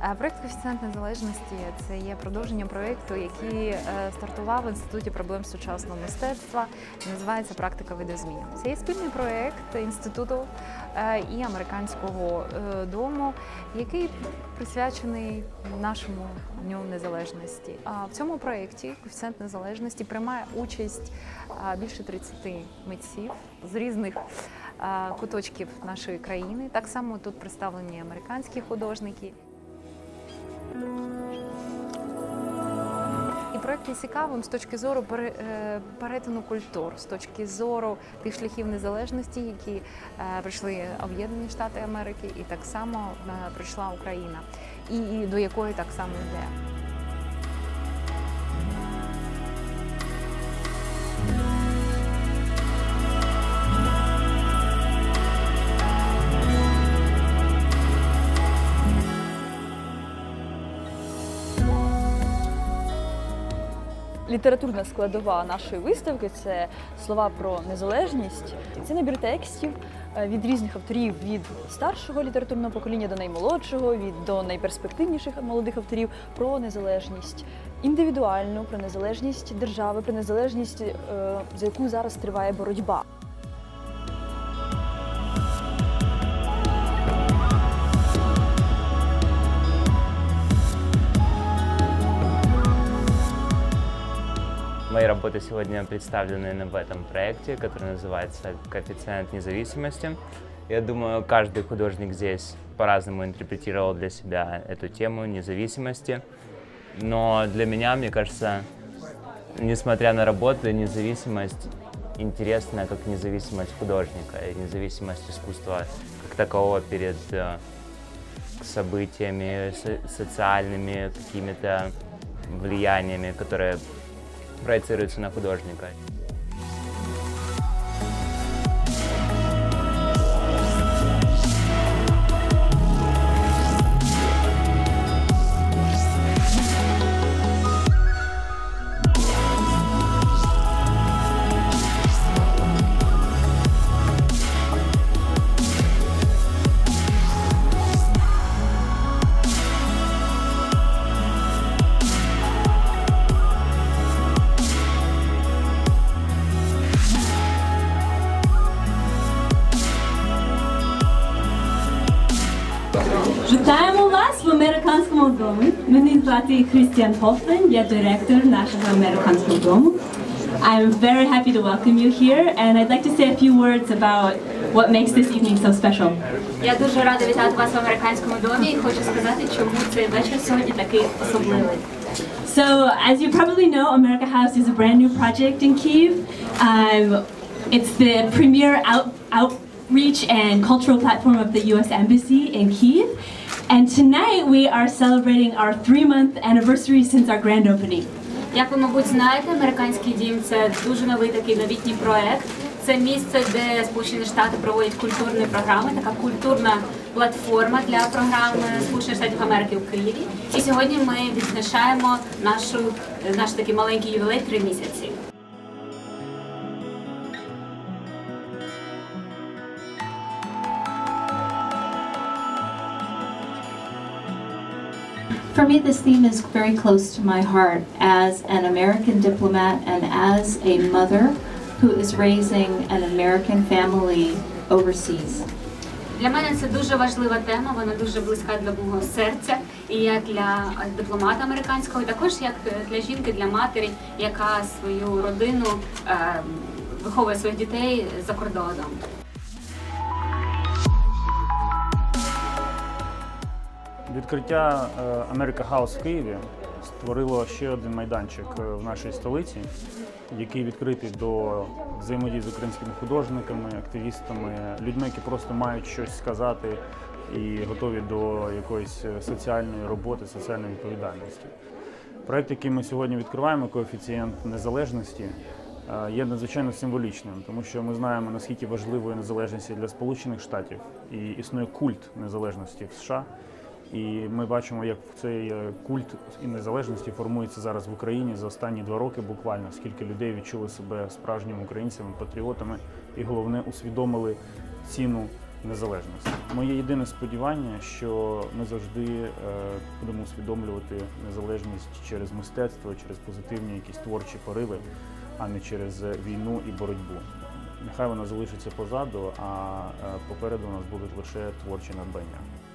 Проєкт «Коефіцієнт незалежності» – це є продовження проєкту, який стартував в Інституті проблем сучасного мистецтва, називається «Практика видозмін». Це є спільний проєкт Інституту і Американського дому, який присвячений нашому Дню Незалежності. В цьому проєкті «Коефіцієнт незалежності» приймає участь більше 30 митців з різних куточків нашої країни. Так само тут представлені американські художники. І проєкт є цікавим з точки зору перетину культур, з точки зору тих шляхів незалежності, які прийшли Об'єднані Штати Америки, і так само прийшла Україна, і до якої так само йде. Літературна складова нашої виставки – це слова про незалежність. Це набір текстів від різних авторів, від старшого літературного покоління до наймолодшого, до найперспективніших молодих авторів про незалежність індивідуальну, про незалежність держави, про незалежність, за яку зараз триває боротьба. Мои работы сегодня представлены в этом проекте, который называется «Коэффициент независимости». Я думаю, каждый художник здесь по-разному интерпретировал для себя эту тему независимости. Но для меня, мне кажется, несмотря на работу, независимость интересна как независимость художника и независимость искусства как такового перед событиями, социальными какими-то влияниями, которые проецируется на художника. Вітаємо вас в Американському домі. Мене звати Крістіан Хоффман, я директор нашого Американського дому. I'm very happy to welcome you here, and I'd like to say a few words about what makes this evening so special. Я дуже рада вітати вас в Американському домі і хочу сказати, чому цей вечір сьогодні такий особливий. So, as you probably know, America House is a brand new project in Kyiv. It's the premier outreach and cultural platform of the U.S. Embassy in Kyiv. And tonight we are celebrating our 3-month anniversary since our grand opening. Як ви, мабуть, знаєте, Американський дім – це дуже новий такий новітній проект. Це місце, де Сполучені Штати проводять культурні програми, така культурна платформа для програм Сполучених Штатів Америки у Києві. І сьогодні ми відзначаємо наш такий маленький ювілей 3 місяці. For me, this theme is very close to my heart as an American diplomat and as a mother who is raising an American family overseas. Для мене це дуже важлива тема, вона дуже близька для мого серця, і як для дипломата американського, і також як для жінки, для матері, яка свою родину виховує своїх дітей за кордоном. Відкриття America House в Києві створило ще один майданчик в нашій столиці, який відкритий до взаємодії з українськими художниками, активістами, людьми, які просто мають щось сказати і готові до якоїсь соціальної роботи, соціальної відповідальності. Проєкт, який ми сьогодні відкриваємо, «Коефіцієнт незалежності», є надзвичайно символічним, тому що ми знаємо, наскільки важливою незалежність для Сполучених Штатів, і існує культ незалежності в США. І ми бачимо, як цей культ і незалежності формується зараз в Україні за останні 2 роки буквально, скільки людей відчули себе справжніми українцями, патріотами і, головне, усвідомили ціну незалежності. Моє єдине сподівання, що ми завжди будемо усвідомлювати незалежність через мистецтво, через позитивні якісь творчі пориви, а не через війну і боротьбу. Нехай вона залишиться позаду, а попереду у нас будуть лише творчі надбання.